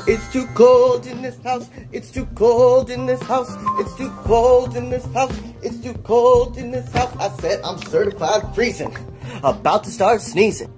It's too cold in this house. It's too cold in this house. It's too cold in this house. It's too cold in this house. I said I'm certified freezing. About to start sneezing.